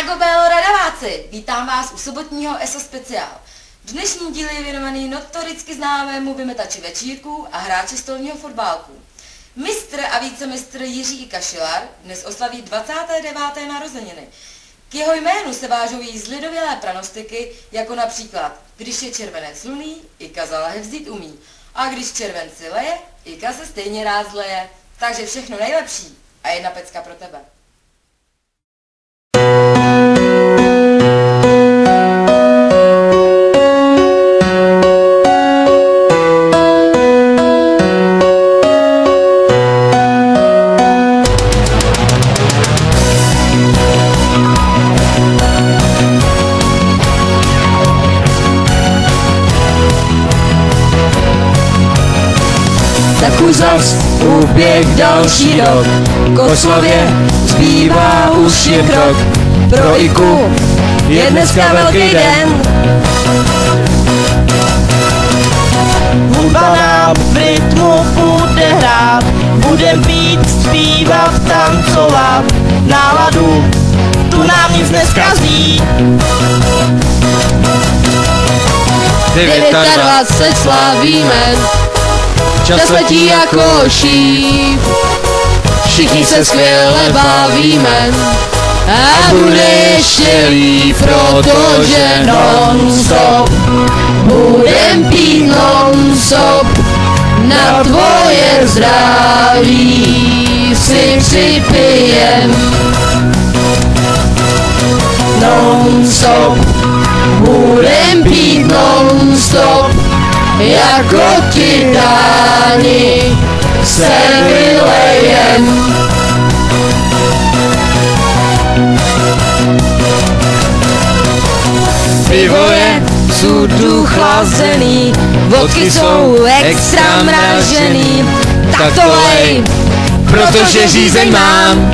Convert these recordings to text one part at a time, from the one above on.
Drago Bélo Radaváci, vítám vás u sobotního ESO speciál. Dnešní díl je věnovaný notoricky známému vymetači večírků a hráči stolního fotbálku. Mistr a vícemistr Jiří Kašilar dnes oslaví 29. narozeniny. K jeho jménu se vážou jí zlidovělé pranostiky, jako například když je červenec luný, Ika za lahev vzít umí. A když červenci leje, Ika se stejně rád zleje. Takže všechno nejlepší a jedna pecka pro tebe. Tak už zas uběh další rok, k oslavě zbývá už jen krok. Pro Iku je dneska velký den. Hudba nám v rytmu bude hrát, budem pít, zpívat, tancovat. Náladu tu nám nic neskazí. 29 slavíme, čas letí jako šíp, všichni se skvěle bavíme a bude ještě líp, protože non-stop budem pít non-stop, na tvoje zdraví si připijem. Non-stop budem pít non-stop, jako titáni se vylejem. Pivo je sudu chlazený, vodky jsou extra mražený. Tak to lej, protože řízeň mám.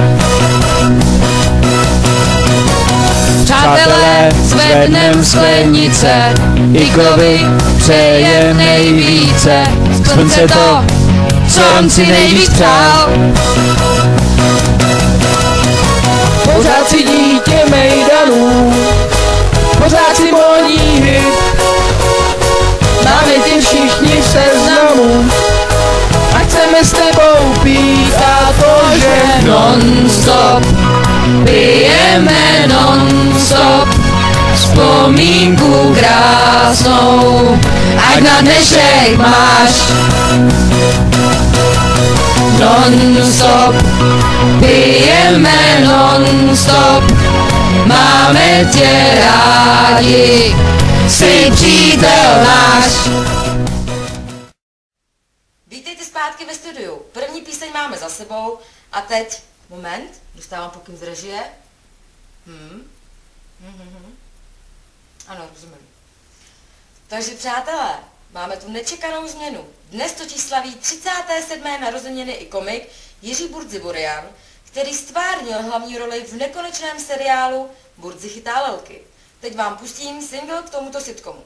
Přátelé, zvednem sklenice, Ikovi přejem nejvíce. Sklonce to, co on si nejvíc přál. Pořád si dítě mejdanů, pořád si modní hit. Máme tě všichni v seznamu a chceme s tebou pít, a to, že Non-stop pijeme non-stop, vzpomínku krásnou, ať na dnešek máš. Non-stop pijeme non-stop, máme tě rádi, jsi přítel náš. Vítejte zpátky ve studiu. První píseň máme za sebou a teď, moment, dostávám pokyn z režie. Ano, rozumím. Takže přátelé, máme tu nečekanou změnu. Dnes totiž slaví 37. narozeniny i komik Jiří Burdziburian, který stvárnil hlavní roli v nekonečném seriálu Burdzi chytá lelky. Teď vám pustím single k tomuto sitcomu.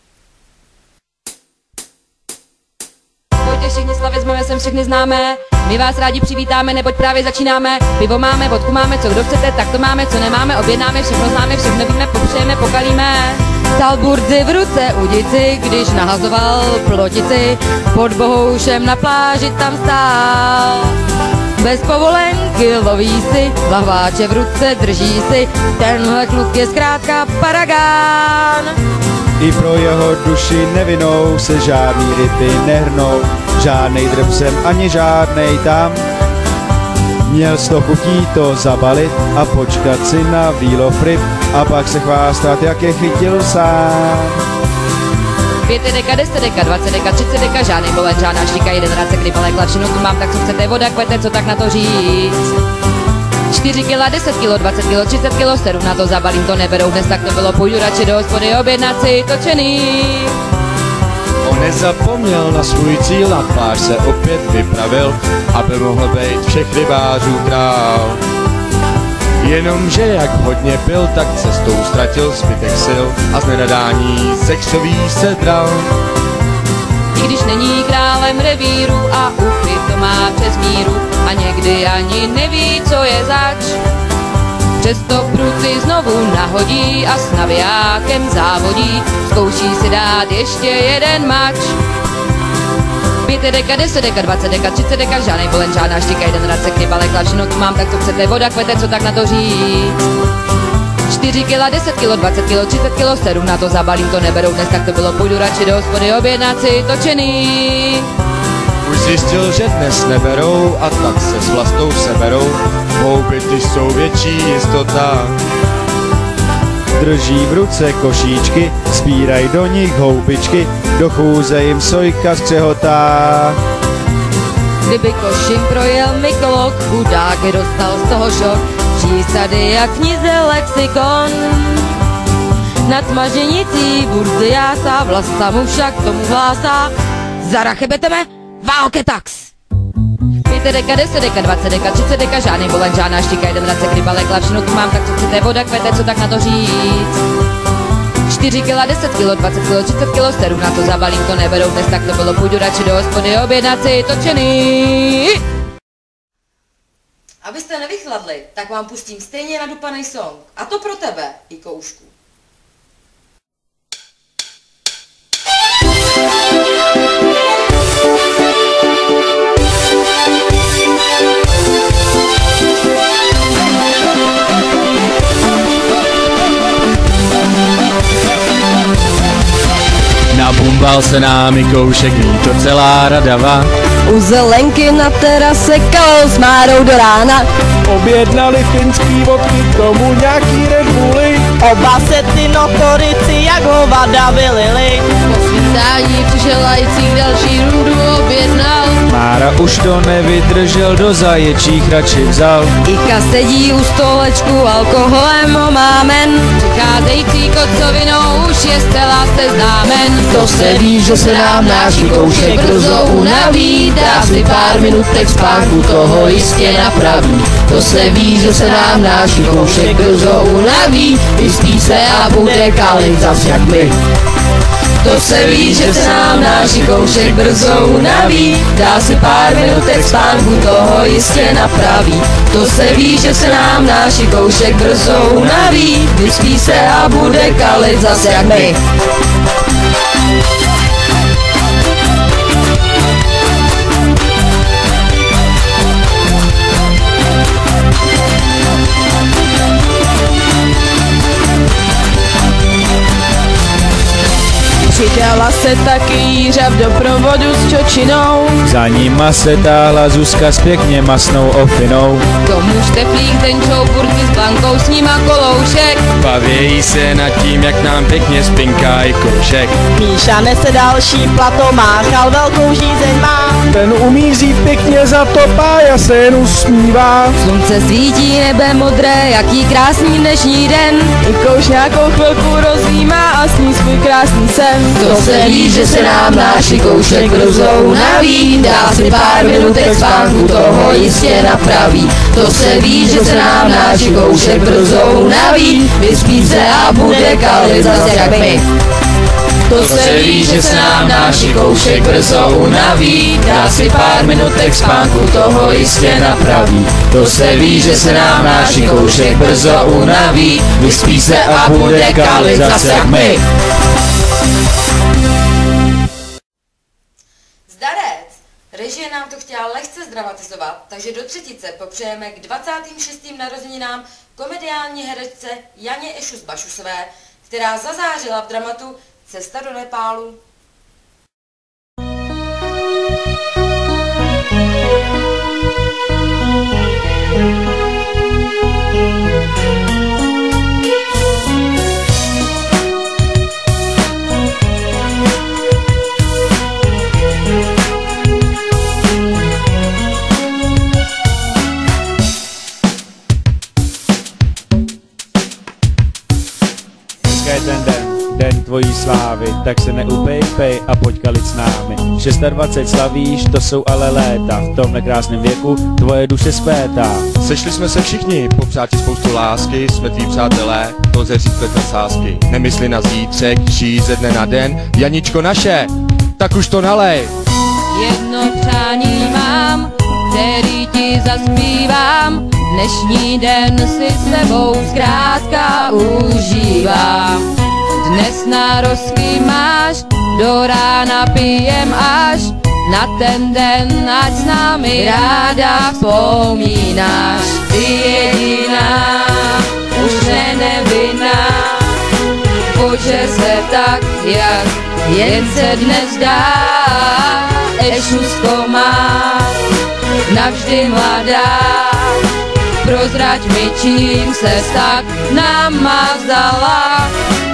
Pojďte všichni slavit, jsme sem všechny známe. My vás rádi přivítáme, neboť právě začínáme. Pivo máme, vodku máme, co kdo chcete, tak to máme, co nemáme, objednáme, všechno známe, všechno víme, popřejeme, pokalíme. Stal Burdzi v ruce udici, když nahazoval plotici. Pod Bohoušem na pláži tam stál. Bez povolenky loví si, lahváče v ruce drží si. Tenhle kluk je zkrátka paragán. I pro jeho duši nevinnou se žádný ryby nehrnou, žádnej drb sem ani žádnej tam. Měl z toho chutí to zabalit a počkat si na výlov ryb a pak se chvástat, jak je chytil sám. 5 deka, 10 deka, 20 deka, 30 deka, žádný bolet, žádná štika, 11 kdy balek, všechno tu mám, tak co chcete, voda, kvete, co tak na to říct. 4 kila, 10 kilo, 20 kilo, 30 kilo, 7 na to zabalím, to neberou dnes, tak to bylo, půjdu radši do hospody objednat si točený. On nezapomněl na svůj cíl, na pláž se opět vypravil, aby mohl být všech rybářů král. Jenomže jak hodně pil, tak cestou ztratil zbytek sil a z nenadání sexový se dral. I když není králem revíru a uchyt to má přes míru a někdy ani neví, co je zač. přesto pruci znovu nahodí a s navijákem závodí. Zkouší si dát ještě jeden mač. 5 deka, 10 deka, 20 deka, 30 deka, žádnej bolen, žádná štika, jeden rad se knibalek, všechno tu mám, tak co chcete, voda kvete, co tak na to říct. 4 kila, 10 kilo, 20 kilo, 30 kilo, 7 na to zabalím, to neberou dnes, tak to bylo, půjdu radši do hospody objednat si točený. Už zjistil, že dnes neberou a tak se s vlastou seberou. Houby ty jsou větší jistota. Drží v ruce košíčky, sbíraj do nich houbičky, do chůze jim sojka skřehotá. Kdyby koším projel mykolog, chudák je dostal z toho šok. Přísady jak v knize lexikon. Nad maženicí burzy jásá, vlasta mu však tomu hlásá. Zarachebeteme, válke tax! 5 deka, 10 deka, 20 deka, 30 deka, žádný bolen, žádná štika, jeden rad se krybalek, všechno tu mám, tak co chcete, voda kvete, co tak na to říct. 4 kila, 10 kilo, 20 kilo, 30 kilo, 7 na to zabalím, to neberou dnes, tak to bylo, půjdu radši do hospody objednat si točený. Abyste nevychladli, tak vám pustím stejně nadupaný song. A to pro tebe, i koušku. Nabumbal se námi koušek, ví to celá radava. U zelenky na terase kalou s Márou do rána. Objednali finský vodky, k tomu nějaký Red Bully. Oba se ty notorici jak hovada vylili. Po svítání přišel lajcík, další rundu objednal. Mára už to nevydržel, do zaječích radši vzal. Ika sedí u stolečku, alkoholem omámen. Přicházející kocovinou už je zcela seznámen. To se ví, že se nám náš koušek brzo unaví. Dá si pár minutek spánku, toho jistě napraví. To se ví, že se nám náš koušek brzo unaví. Vyspí se a bude kalit zas jak my. To se ví, že se nám náš koušek brzo unaví. Dá si pár minutek spánku, toho jistě napraví. To se ví, že se nám náš koušek brzo unaví. Vyspí se a bude kalit zas jak my. Přidala se taky Jířa v doprovodu s čočinou. Za nima se táhla Zuzka s pěkně masnou ofinou. Komuž teplík tenčou burky s Blankou, s nima koloušek. Bavějí se nad tím, jak nám pěkně spinká i koušek. Míša nese další platomách, ale velkou žízeň má. Ten umí vzít pěkně za to, Pája se jen usmívá. Slunce svítí, nebe modré, jaký krásný dnešní den. Ikouš nějakou chvilku rozjímá a sní svůj krásný sen. To se ví, že se nám náš koušek brzo unaví. Dá si pár minutek spánku, toho jistě napraví. To se ví, že se nám náš koušek brzo unaví. Vyspí se a bude kalit zas jak my. To se ví, že se nám náš koušek brzo unaví. Dá si pár minutek spánku, toho jistě napraví. To se ví, že se nám náš koušek brzo unaví. Vyspí se a bude kalit zas jak my. Zdarec! Režie nám to chtěla lehce zdramatizovat, takže do třetice popřejeme k 26. narozeninám komediální herečce Janě Ešus Bašusové, která zazářila v dramatu Cesta do Nepálu. Je ten den tvojí slávy, tak se neupejpej a pojď kalit s námi. 26 slavíš, to jsou ale léta, v tomhle krásném věku tvoje duše zpétá. Sešli jsme se všichni, popřát ti spoustu lásky, jsme tví přátelé, to lze říct bez sásky. Nemysli na zítřek, žij ze dne na den, Janičko naše, tak už to nalej. Jedno přání mám, který ti zaspívám. Dnešní den si s tebou zkrátka užívám. Dnes narozky máš, do rána pijem až na ten den, ať s námi ráda vzpomínáš. Ty jediná, už nevinná, počer se tak, jak jen se dnes dá. Ešusko má, navždy mladá, prozrať mi, čím ses tak namazala.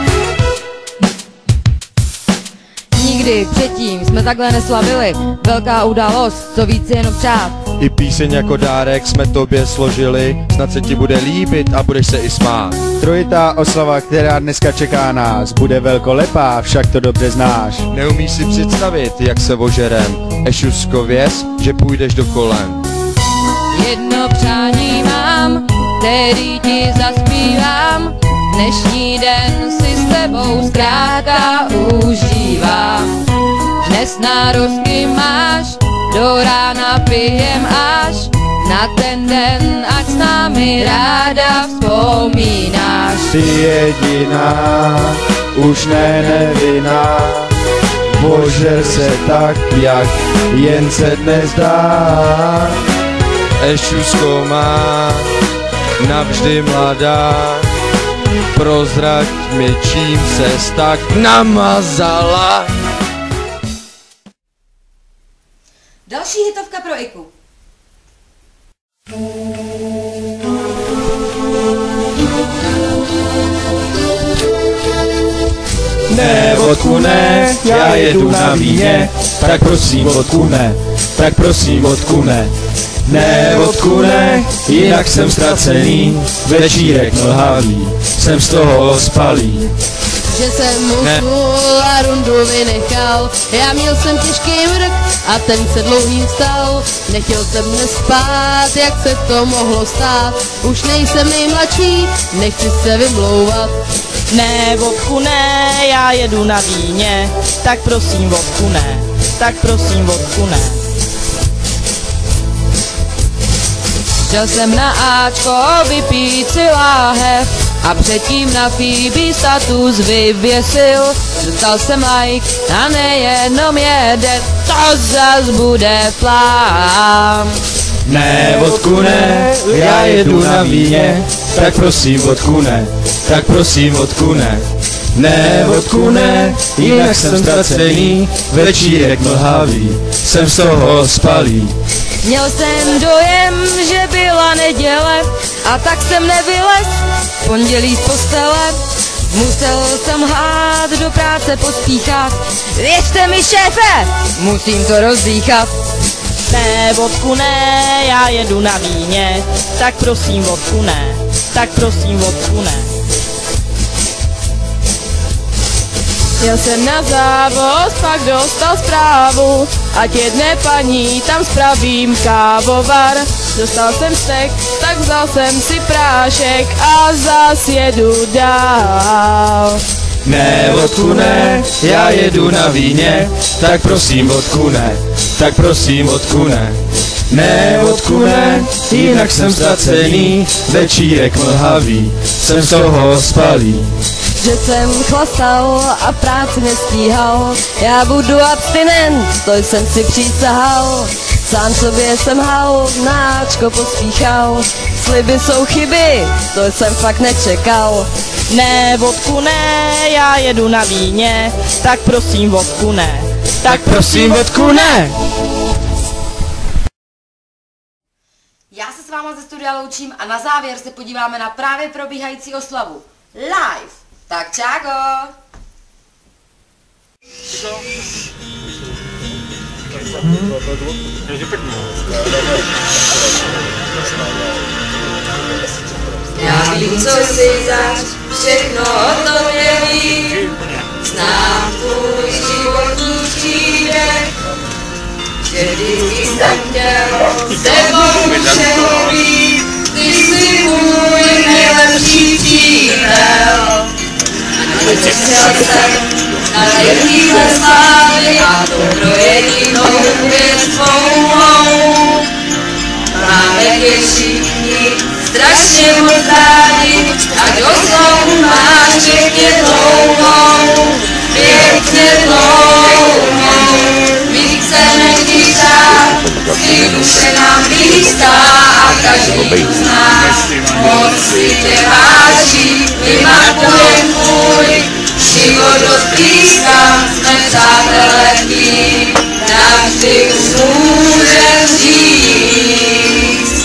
Nikdy předtím jsme takhle neslavili, velká událost, co víc jenom přát. I píseň jako dárek jsme tobě složili, snad se ti bude líbit a budeš se i smát. Trojitá oslava, která dneska čeká nás, bude velkolepá, však to dobře znáš. Neumíš si představit, jak se ožerem, Ešusko, věz, že půjdeš do kolen. Jedno přání mám, který ti zaspívám, dnešní den si s tebou zkrátka užívám. Dnes narozky máš, do rána pijem až na ten den, ať s námi ráda vzpomínáš. Ty jediná, už nevinná, požer se tak, jak jen se dnes dá. Ešusko má, navždy mladá, prozrať mi, čím ses tak namazala. Další hitovka pro Iku. Ne, vodku ne, já jedu na víně, tak prosím vodku ne, tak prosím vodku ne. Ne, vodku ne, jinak jsem ztracený, večírek mlhavý, jsem z toho spalý. Že jsem mu smůl a rundu vynechal, já měl jsem těžký vrk a ten se dlouhým vstal. Nechtěl jsem dnes spát, jak se to mohlo stát, už nejsem nejmladší, nechci se vymlouvat. Ne, vodku ne, já jedu na víně, tak prosím vodku ne, tak prosím vodku ne. Šel jsem na Ačko vypít si láhev a předtím na Phoebe status vyvěsil. Dostal jsem like a nejenom jeden, to zas bude flám. Ne, vodku ne, já jedu na víně, tak prosím vodku ne, tak prosím vodku ne. Ne, vodku ne, jinak jsem ztracený, večírek mlhavý, jsem z toho spalý. Měl jsem dojem, že byla neděle a tak jsem nevylez v pondělí z postele. Musel jsem hát do práce pospíchat, věřte mi šéfe, musím to rozdýchat. Ne, vodku ne, já jedu na víně, tak prosím vodku ne, tak prosím vodku ne. Jel jsem na závoz, pak dostal zprávu, ať jedné paní tam spravím kávovar. Dostal jsem stek, tak vzal jsem si prášek a zas jedu dál. Ne, vodku ne, já jedu na víně, tak prosím vodku ne, tak prosím vodku ne. Ne, vodku ne, jinak jsem ztracený, večírek mlhavý, jsem z toho spalý. Že jsem chlastal a práci nestíhal, já budu abstinent, to jsem si přísahal. Sám sobě jsem hal, náčko pospíchal, sliby jsou chyby, to jsem fakt nečekal. Ne, vodku ne, já jedu na víně, tak prosím vodku ne, tak prosím vodku ne. Já se s váma ze studia loučím a na závěr se podíváme na právě probíhající oslavu. Live! Tak čágo! Já vím, co si zač, všechno o tobě vím, znám tvůj životní příběh, že vždycky jsem chtěl s tebou všeho být, ty jsi můj nejlepší přítel. Nechtěl jsem na chvíle slávy a to pro jedinou věc svou. Máme je všichni strašně moc rádi, ať oslovu máš pěkně dlouhou, pěkně dlouhou. My chceme ti přát, ty duše nám blízká a každý z nás moc si tě váží, vymakujem tvůj život dost blízká, jsme přátelé tvý, navždy už můžem říct.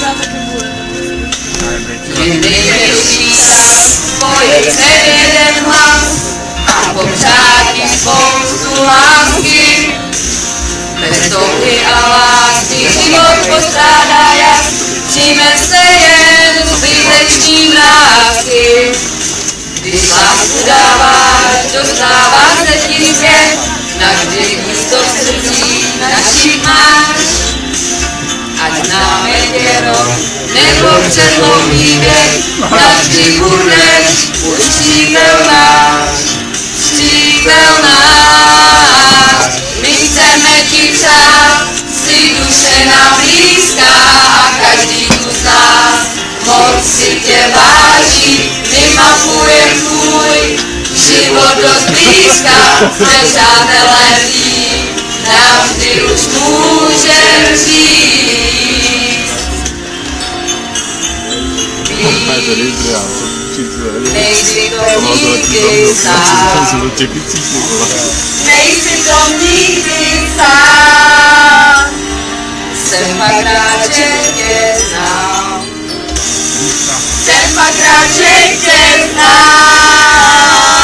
Největší nás spojí ten jeden hlas a popřát ti spoustu lásky. Bez touhy a lásky život postrádá jas, přijme se jen zbyteční mrázky. Když lásku dáváš, dostává se ti zpět, navždy místo v srdcích našich máš. Ať známe tě rok, nebo předlouhý věk, navždy budeš už přítel náš, přítel náš. My chceme ti přát, si duše nám blízká a každý tu z nás moc si tě váží, vymakujem tvůj život dost blízká, jsme přátelé tví, navždy už můžem říct. Nejsi to nikdy sám, nejsi to nikdy sám, jsem pak rád, že tě znám, jsem pak rád, že tě znám.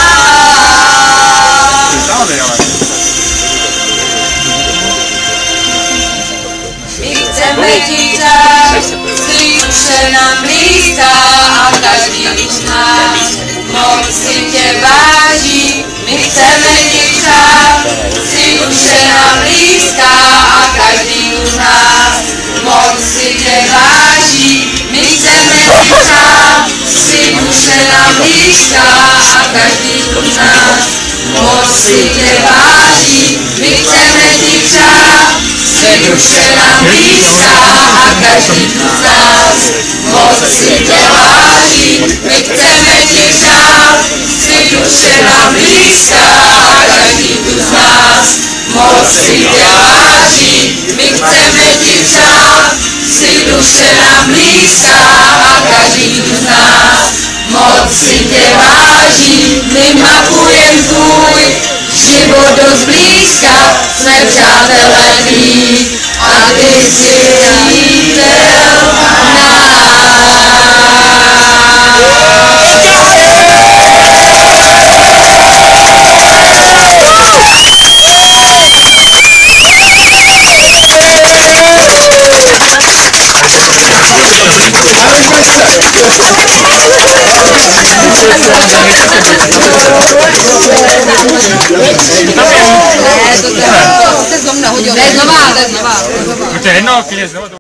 My chceme ti přát, si duše nám blízká a každý z nás moc si tě váží. My chceme ti přát, si duše nám blízká a každý z nás moc si tě váží. My chceme ti přát, si duše nám blízká a každý z nás moc si tě váží. My chceme ti přát, si duše nám blízká a každý z nás moc si tě váží. My chceme ti přát, si duše nám blízká a každý z nás moc si tě váží. My chceme ti přát, si duše nám blízká a každý z nás moc si tě váží. My makujem tvůj život dost blízka, jsme přátelé tví a ty jsi přítel To je znova. To je jedno, klidně znovu.